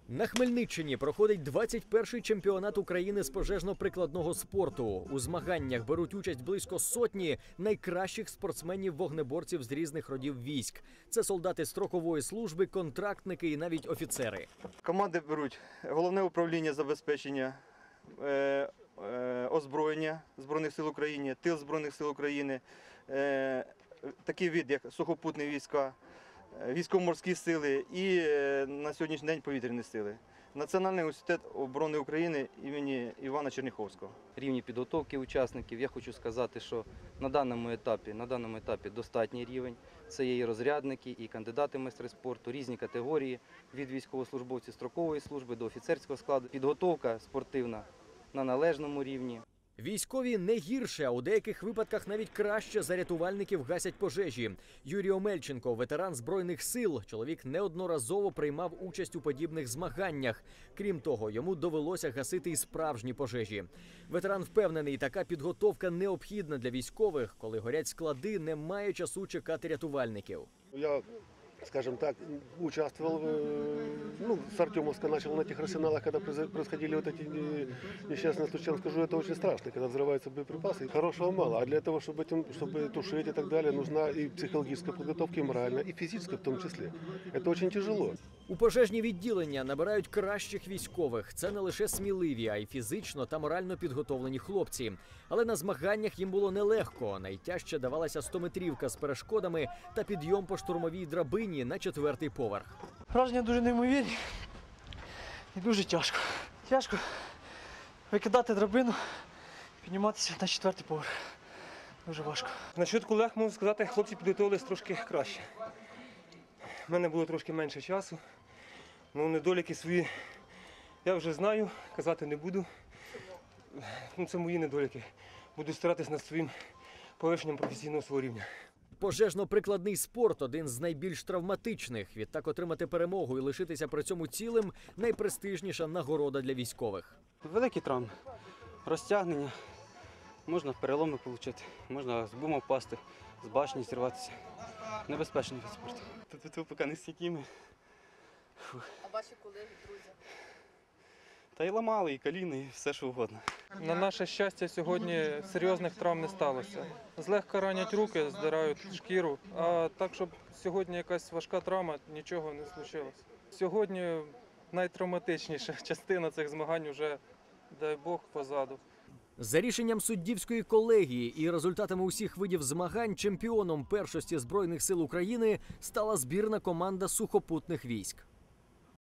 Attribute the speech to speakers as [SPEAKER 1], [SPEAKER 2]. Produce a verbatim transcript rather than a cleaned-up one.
[SPEAKER 1] На Хмельниччині проходить двадцять перший чемпіонат України з пожежно-прикладного спорту. У змаганнях беруть участь близько сотні найкращих спортсменів-вогнеборців з різних родів військ. Це солдати строкової служби, контрактники і навіть офіцери.
[SPEAKER 2] Команди беруть головне управління забезпечення, е, е, озброєння Збройних сил України, тил Збройних сил України, е, такий вид, як сухопутні війська, військово-морські сили і на сьогоднішній день повітряні сили. Національний університет оборони України імені Івана Черняховського.
[SPEAKER 3] Рівні підготовки учасників, я хочу сказати, що на даному етапі, на даному етапі достатній рівень. Це є і розрядники, і кандидати в майстри спорту, різні категорії, від військовослужбовців строкової служби до офіцерського складу. Підготовка спортивна на належному рівні.
[SPEAKER 1] Військові не гірше, а у деяких випадках навіть краще за рятувальників гасять пожежі. Юрій Омельченко – ветеран Збройних сил. Чоловік неодноразово приймав участь у подібних змаганнях. Крім того, йому довелося гасити і справжні пожежі. Ветеран впевнений, така підготовка необхідна для військових. Коли горять склади, немає часу чекати рятувальників.
[SPEAKER 4] Я, скажем так, участвовал, ну, с Артемовска начал на тех арсеналах, когда происходили вот эти несчастные случаи. Скажу, это очень страшно, когда взрываются боеприпасы. Хорошего мало, а для того, чтобы, этим, чтобы тушить и так далее, нужна и психологическая подготовка, и моральная, и физическая в том числе. Это очень тяжело.
[SPEAKER 1] У пожежні відділення набирають кращих військових. Це не лише сміливі, а й фізично та морально підготовлені хлопці. Але на змаганнях їм було нелегко. Найтяжче давалася стометрівка з перешкодами та підйом по штурмовій драбині на четвертий поверх.
[SPEAKER 5] Враження дуже неймовірні і дуже тяжко. Тяжко викидати драбину, підніматися на четвертий поверх. Дуже важко.
[SPEAKER 6] Насчет колег можу сказати, хлопці підготувалися трошки краще. У мене було трошки менше часу, але недоліки свої я вже знаю, казати не буду. Ну, це мої недоліки. Буду старатися над своїм повищенням професійного свого рівня.
[SPEAKER 1] Пожежно-прикладний спорт – один з найбільш травматичних. Відтак отримати перемогу і лишитися при цьому цілим – найпрестижніша нагорода для військових.
[SPEAKER 7] Великі травми, розтягнення, можна переломи отримати, можна з бума впасти, з башні зірватися. Небезпечний вид спорту. Тут поки не стійкими.
[SPEAKER 8] А ваші колеги, друзі?
[SPEAKER 7] Та й ламали, і коліни, і все що угодно.
[SPEAKER 9] На наше щастя, сьогодні серйозних травм не сталося. Злегка ранять руки, здирають шкіру, а так, щоб сьогодні якась важка травма, нічого не случилось. Сьогодні найтравматичніша частина цих змагань вже, дай Бог, позаду.
[SPEAKER 1] За рішенням суддівської колегії і результатами усіх видів змагань чемпіоном першості Збройних сил України стала збірна команда сухопутних військ.